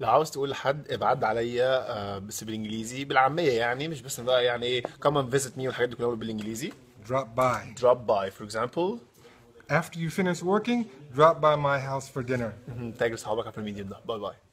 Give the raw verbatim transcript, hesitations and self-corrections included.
لو عاوز تقول لحد ابعد عليا آه، بس بالانجليزي بالعاميه، يعني مش بس بقى يعني ايه come and visit me والحاجات دي كلها بالانجليزي. Drop by. drop by for example. After you finish working, drop by my house for dinner. تاج لصحابك على الميديم ده. باي باي.